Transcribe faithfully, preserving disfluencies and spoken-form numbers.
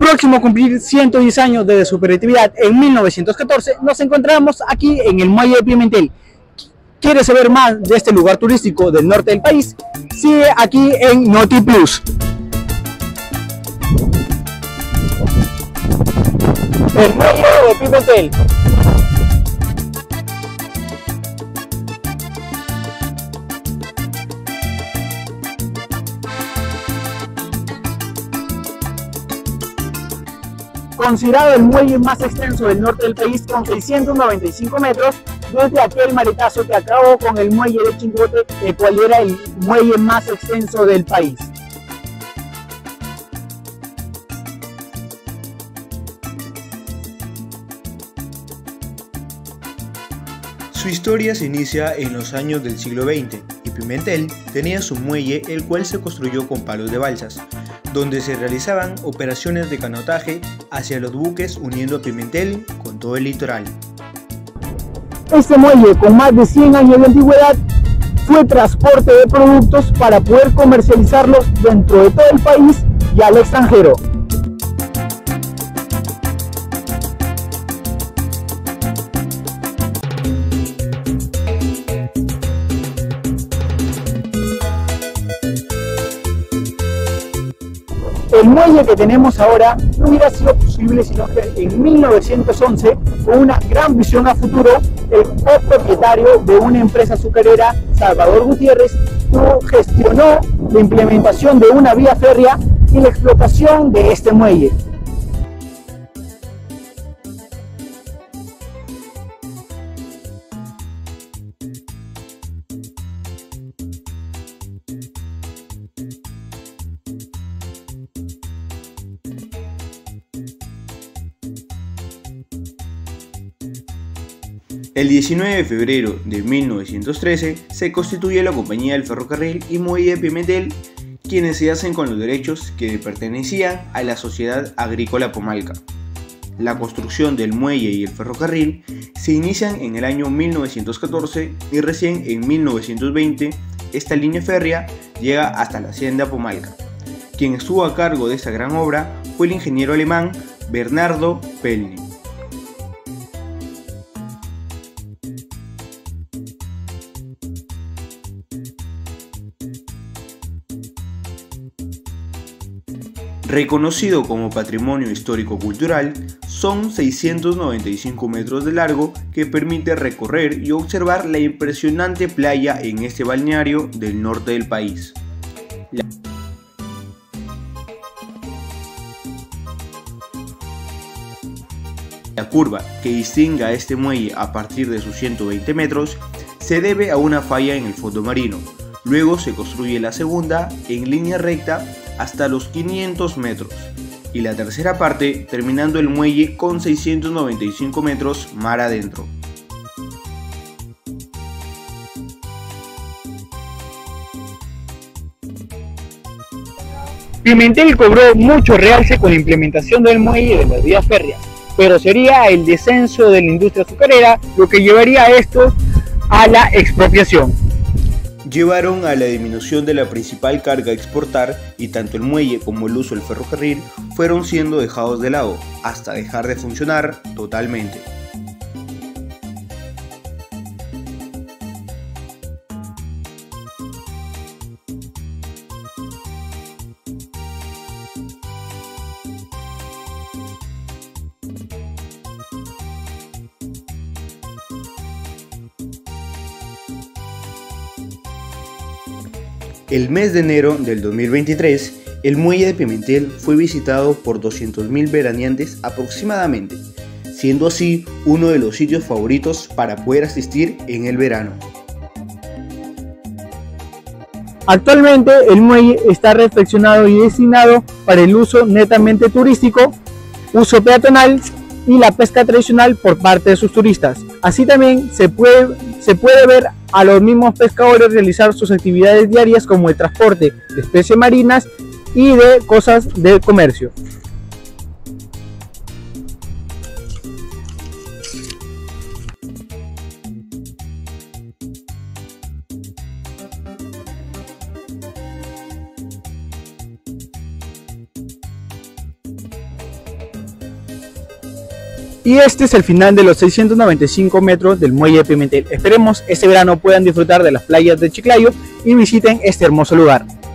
próximo a cumplir ciento diez años de su operatividad en mil novecientos catorce, nos encontramos aquí en el Muelle de Pimentel. ¿Quieres saber más de este lugar turístico del norte del país? Sigue aquí en NotiPlus. El Muelle de Pimentel. Considerado el muelle más extenso del norte del país, con seiscientos noventa y cinco metros, desde aquel maretazo que acabó con el muelle de Chimbote, el cual era el muelle más extenso del país. Su historia se inicia en los años del siglo veinte y Pimentel tenía su muelle, el cual se construyó con palos de balsas, donde se realizaban operaciones de canotaje hacia los buques, uniendo a Pimentel con todo el litoral. Este muelle, con más de cien años de antigüedad, fue transporte de productos para poder comercializarlos dentro de todo el país y al extranjero. El muelle que tenemos ahora no hubiera sido posible sino que en mil novecientos once, con una gran visión a futuro, el copropietario de una empresa azucarera, Salvador Gutiérrez, gestionó la implementación de una vía férrea y la explotación de este muelle. El diecinueve de febrero de mil novecientos trece se constituye la Compañía del Ferrocarril y Muelle de Pimentel, quienes se hacen con los derechos que pertenecían a la Sociedad Agrícola Pomalca. La construcción del muelle y el ferrocarril se inician en el año mil novecientos catorce y recién en mil novecientos veinte esta línea férrea llega hasta la Hacienda Pomalca. Quien estuvo a cargo de esta gran obra fue el ingeniero alemán Bernardo Pellny. Reconocido como Patrimonio Histórico-Cultural, son seiscientos noventa y cinco metros de largo que permite recorrer y observar la impresionante playa en este balneario del norte del país. La La curva que distingue a este muelle a partir de sus ciento veinte metros se debe a una falla en el fondo marino. Luego se construye la segunda en línea recta hasta los quinientos metros y la tercera parte terminando el muelle con seiscientos noventa y cinco metros mar adentro. Pimentel cobró mucho realce con la implementación del muelle de las vías férreas, pero sería el descenso de la industria azucarera lo que llevaría a esto a la expropiación. Llevaron a la disminución de la principal carga a exportar y tanto el muelle como el uso del ferrocarril fueron siendo dejados de lado hasta dejar de funcionar totalmente. El mes de enero del dos mil veintitrés, el muelle de Pimentel fue visitado por doscientos mil veraneantes aproximadamente, siendo así uno de los sitios favoritos para poder asistir en el verano. Actualmente el muelle está reflexionado y destinado para el uso netamente turístico, uso peatonal y la pesca tradicional por parte de sus turistas. Así también se puede, se puede ver a los mismos pescadores realizar sus actividades diarias como el transporte de especies marinas y de cosas de comercio. Y este es el final de los seiscientos noventa y cinco metros del muelle de Pimentel. Esperemos este verano puedan disfrutar de las playas de Chiclayo y visiten este hermoso lugar.